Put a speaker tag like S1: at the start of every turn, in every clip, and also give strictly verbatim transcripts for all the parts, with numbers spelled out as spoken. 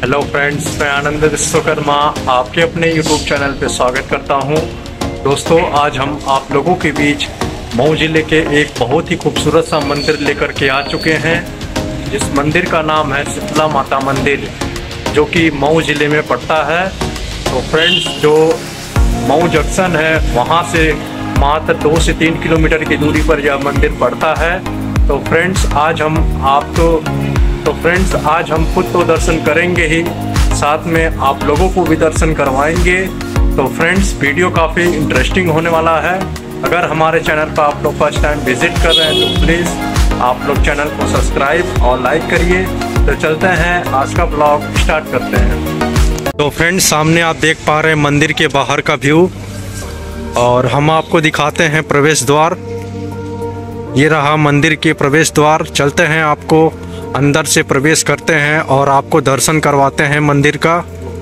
S1: Hello friends, मैं आनंद विश्वकर्मा आपके अपने यूट्यूब चैनल पे स्वागत करता हूं। दोस्तों, आज हम आप लोगों के बीच मऊ ज़िले के एक बहुत ही खूबसूरत सा मंदिर लेकर के आ चुके हैं, जिस मंदिर का नाम है शीतला माता मंदिर, जो कि मऊ ज़िले में पड़ता है। तो फ्रेंड्स, जो मऊ जंक्शन है वहाँ से मात्र दो से तीन किलोमीटर की दूरी पर यह मंदिर पड़ता है। तो फ्रेंड्स, आज हम आपको तो फ्रेंड्स आज हम खुद तो दर्शन करेंगे ही, साथ में आप लोगों को भी दर्शन करवाएंगे। तो फ्रेंड्स, वीडियो काफ़ी इंटरेस्टिंग होने वाला है। अगर हमारे चैनल पर आप लोग फर्स्ट टाइम विजिट कर रहे हैं तो प्लीज़ आप लोग चैनल को सब्सक्राइब और लाइक करिए। तो चलते हैं, आज का ब्लॉग स्टार्ट करते हैं। तो फ्रेंड्स, सामने आप देख पा रहे हैं मंदिर के बाहर का व्यू, और हम आपको दिखाते हैं प्रवेश द्वार। ये रहा मंदिर के प्रवेश द्वार। चलते हैं, आपको अंदर से प्रवेश करते हैं और आपको दर्शन करवाते हैं मंदिर का।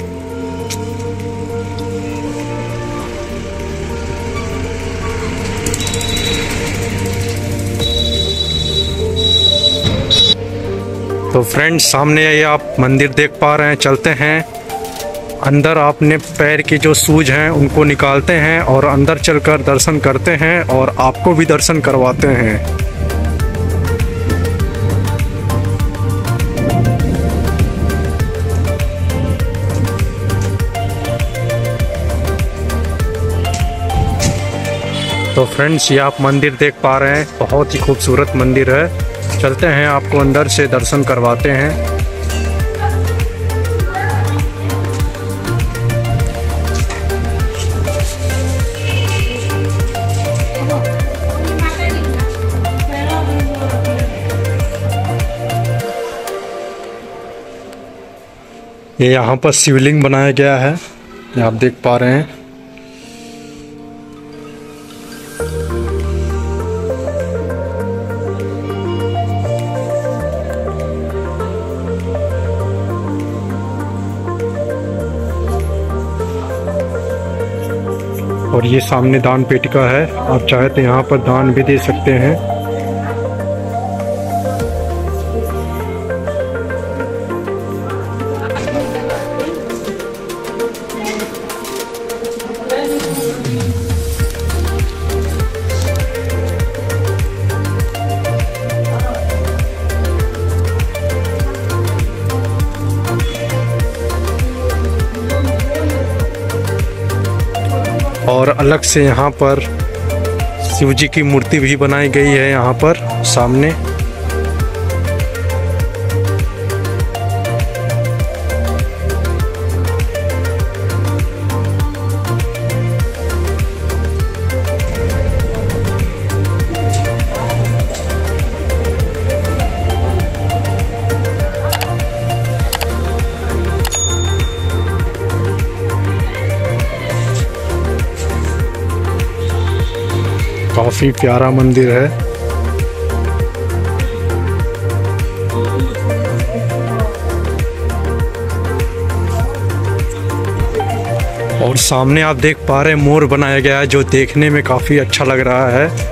S1: तो फ्रेंड्स, सामने ये आप मंदिर देख पा रहे हैं। चलते हैं अंदर, आपने पैर के जो शूज हैं उनको निकालते हैं और अंदर चलकर दर्शन करते हैं और आपको भी दर्शन करवाते हैं। तो फ्रेंड्स, ये आप मंदिर देख पा रहे हैं, बहुत ही खूबसूरत मंदिर है। चलते हैं, आपको अंदर से दर्शन करवाते हैं। ये यहाँ पर शिवलिंग बनाया गया है, ये आप देख पा रहे हैं। और ये सामने दान पेटिका है, आप चाहे तो यहाँ पर दान भी दे सकते हैं। और अलग से यहाँ पर शिव जी की मूर्ति भी बनाई गई है यहाँ पर सामने। काफी प्यारा मंदिर है। और सामने आप देख पा रहे हैं मोर बनाया गया है, जो देखने में काफी अच्छा लग रहा है।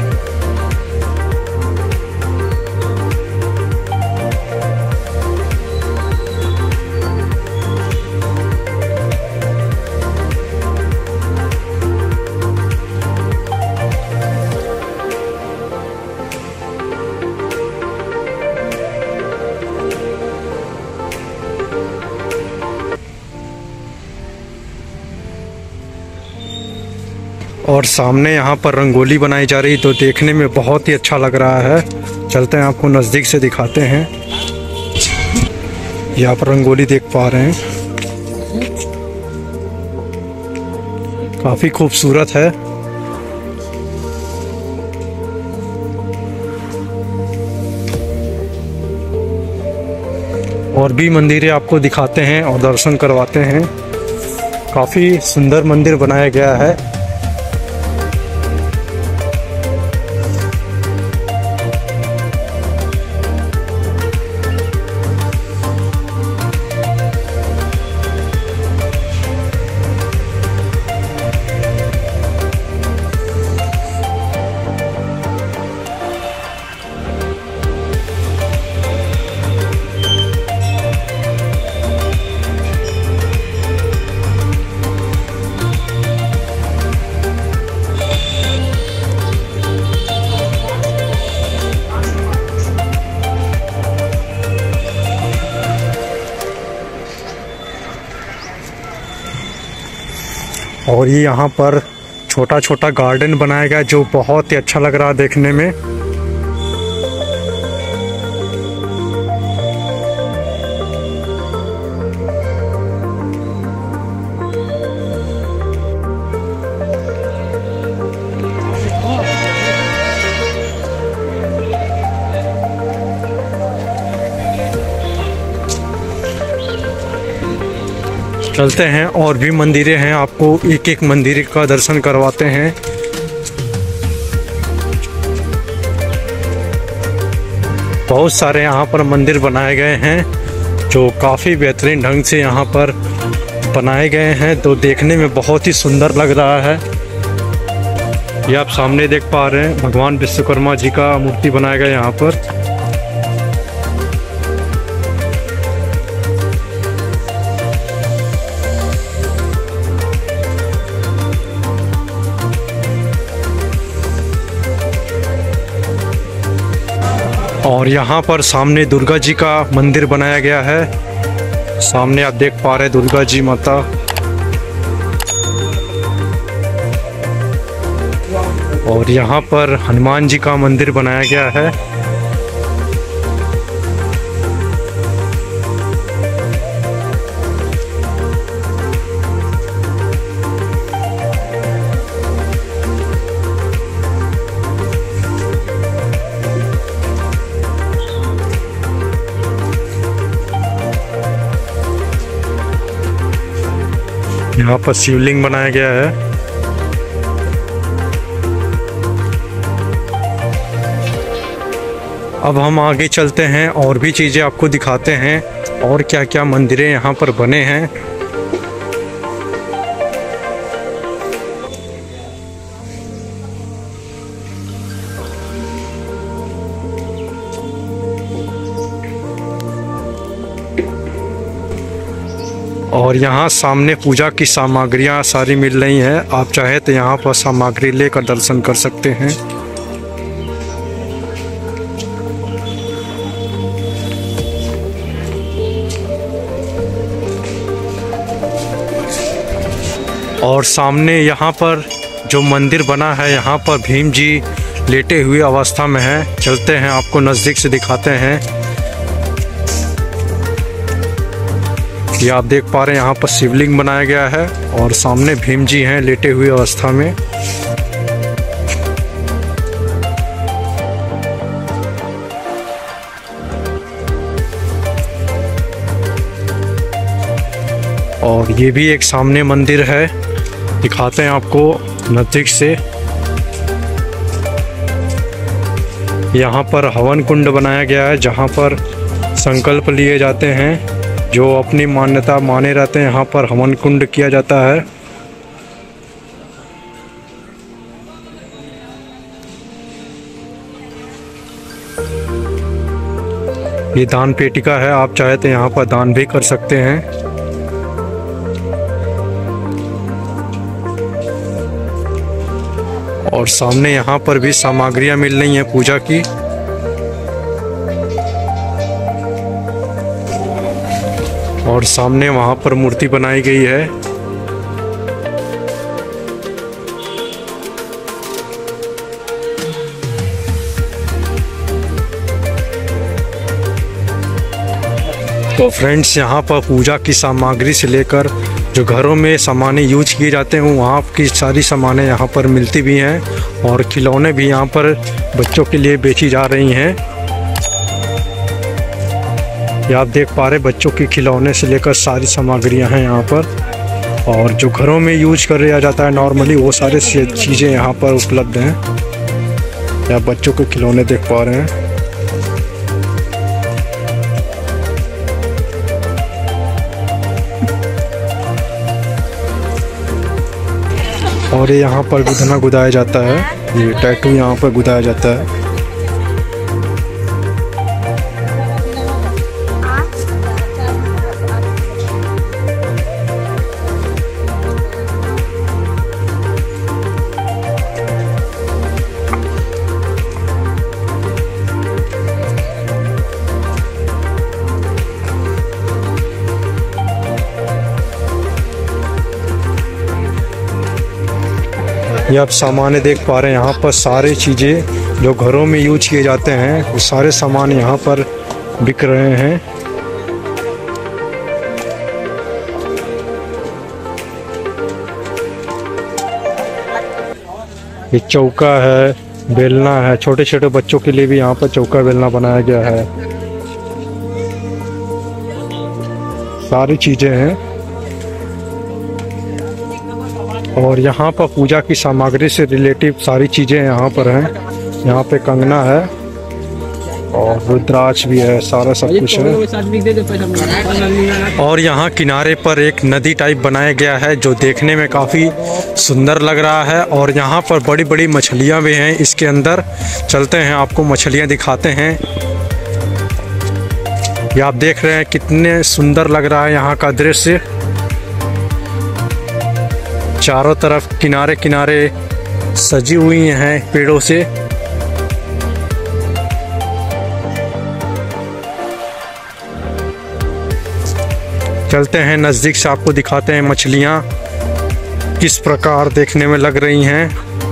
S1: और सामने यहाँ पर रंगोली बनाई जा रही, तो देखने में बहुत ही अच्छा लग रहा है। चलते हैं, आपको नज़दीक से दिखाते हैं। यहाँ पर रंगोली देख पा रहे हैं, काफ़ी खूबसूरत है। और भी मंदिरें आपको दिखाते हैं और दर्शन करवाते हैं। काफ़ी सुंदर मंदिर बनाया गया है। और ये यहाँ पर छोटा छोटा गार्डन बनाया गया जो बहुत ही अच्छा लग रहा है देखने में। चलते हैं, और भी मंदिरें हैं, आपको एक एक मंदिर का दर्शन करवाते हैं। बहुत सारे यहाँ पर मंदिर बनाए गए हैं जो काफ़ी बेहतरीन ढंग से यहाँ पर बनाए गए हैं, तो देखने में बहुत ही सुंदर लग रहा है। ये आप सामने देख पा रहे हैं भगवान विश्वकर्मा जी का मूर्ति बनाया गया यहाँ पर। और यहाँ पर सामने दुर्गा जी का मंदिर बनाया गया है। सामने आप देख पा रहे हैं दुर्गा जी माता। और यहाँ पर हनुमान जी का मंदिर बनाया गया है। यहाँ पर शिवलिंग बनाया गया है। अब हम आगे चलते हैं और भी चीज़ें आपको दिखाते हैं और क्या क्या मंदिरें यहाँ पर बने हैं। और यहाँ सामने पूजा की सामग्रियाँ सारी मिल रही हैं। आप चाहे तो यहाँ पर सामग्री लेकर दर्शन कर सकते हैं। और सामने यहाँ पर जो मंदिर बना है, यहाँ पर भीम जी लेटे हुए अवस्था में है। चलते हैं, आपको नज़दीक से दिखाते हैं। ये आप देख पा रहे हैं यहाँ पर शिवलिंग बनाया गया है और सामने भीम जी हैं लेटे हुए अवस्था में। और ये भी एक सामने मंदिर है, दिखाते हैं आपको नज़दीक से। यहाँ पर हवन कुंड बनाया गया है जहाँ पर संकल्प लिए जाते हैं। जो अपनी मान्यता माने रहते हैं यहाँ पर हवन कुंड किया जाता है। ये दान पेटिका है, आप चाहे तो यहाँ पर दान भी कर सकते हैं। और सामने यहाँ पर भी सामग्रियाँ मिल रही हैं पूजा की। और सामने वहाँ पर मूर्ति बनाई गई है। तो फ्रेंड्स, यहाँ पर पूजा की सामग्री से लेकर जो घरों में सामानें यूज किए जाते हैं वहाँ की सारी सामानें यहाँ पर मिलती भी हैं। और खिलौने भी यहाँ पर बच्चों के लिए बेची जा रही हैं। ये आप देख पा रहे बच्चों के खिलौने से लेकर सारी सामग्रियां हैं यहाँ पर। और जो घरों में यूज कर लिया जाता है नॉर्मली, वो सारे चीज़ें यहाँ पर उपलब्ध हैं। या बच्चों के खिलौने देख पा रहे हैं। और ये यहाँ पर गुदना गुदाया जाता है, ये टैटू यहाँ पर गुदाया जाता है। ये आप सामान देख पा रहे हैं, यहाँ पर सारी चीज़ें जो घरों में यूज किए जाते हैं वो सारे सामान यहाँ पर बिक रहे हैं। ये चौका है, बेलना है, छोटे छोटे बच्चों के लिए भी यहाँ पर चौका बेलना बनाया गया है। सारी चीज़ें हैं और यहाँ पर पूजा की सामग्री से रिलेटिव सारी चीज़ें यहाँ पर हैं। यहाँ पे कंगना है और रुद्राक्ष भी है, सारा सब कुछ है। और यहाँ किनारे पर एक नदी टाइप बनाया गया है जो देखने में काफ़ी सुंदर लग रहा है। और यहाँ पर बड़ी बड़ी मछलियाँ भी हैं इसके अंदर। चलते हैं, आपको मछलियाँ दिखाते हैं। ये आप देख रहे हैं कितने सुंदर लग रहा है यहाँ का दृश्य। चारों तरफ किनारे किनारे सजी हुई हैं पेड़ों से। चलते हैं नज़दीक से, आपको दिखाते हैं मछलियाँ किस प्रकार देखने में लग रही हैं।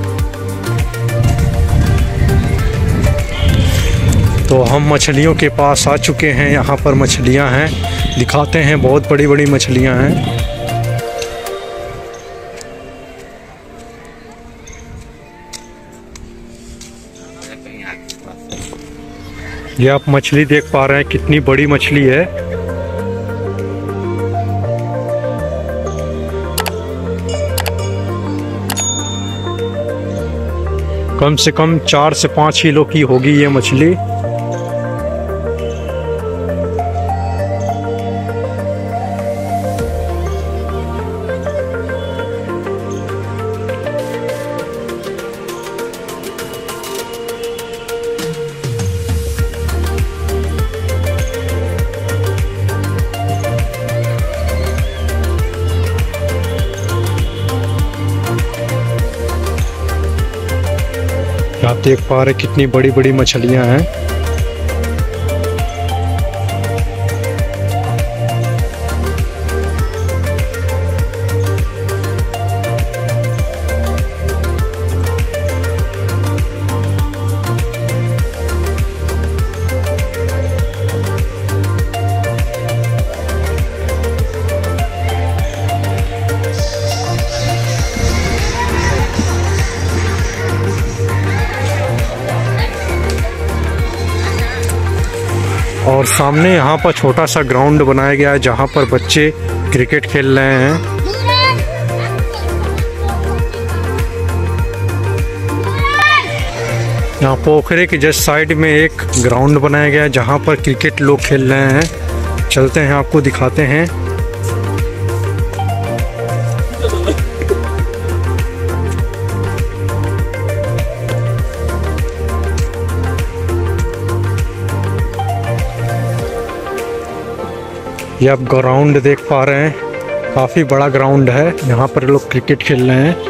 S1: तो हम मछलियों के पास आ चुके हैं। यहाँ पर मछलियाँ हैं, दिखाते हैं, बहुत बड़ी बड़ी मछलियाँ हैं। ये आप मछली देख पा रहे हैं कितनी बड़ी मछली है। कम से कम चार से पाँच किलो की होगी ये मछली। आप देख पा रहे कितनी बड़ी बड़ी मछलियां हैं। और सामने यहाँ पर छोटा सा ग्राउंड बनाया गया है जहाँ पर बच्चे क्रिकेट खेल रहे हैं। यहाँ पोखरे के जस्ट साइड में एक ग्राउंड बनाया गया है जहाँ पर क्रिकेट लोग खेल रहे हैं। चलते हैं, आपको दिखाते हैं। ये आप ग्राउंड देख पा रहे हैं, काफ़ी बड़ा ग्राउंड है, यहाँ पर लोग क्रिकेट खेल रहे हैं।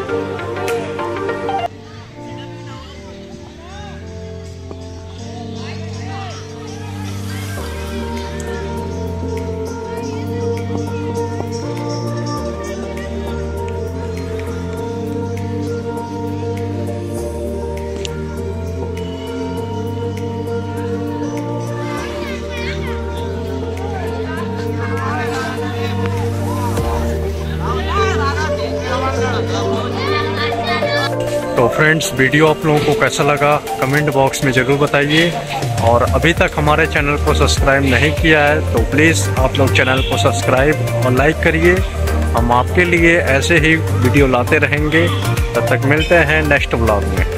S1: तो फ्रेंड्स, वीडियो आप लोगों को कैसा लगा कमेंट बॉक्स में ज़रूर बताइए। और अभी तक हमारे चैनल को सब्सक्राइब नहीं किया है तो प्लीज़ आप लोग चैनल को सब्सक्राइब और लाइक करिए। हम आपके लिए ऐसे ही वीडियो लाते रहेंगे। तब तक मिलते हैं नेक्स्ट ब्लॉग में।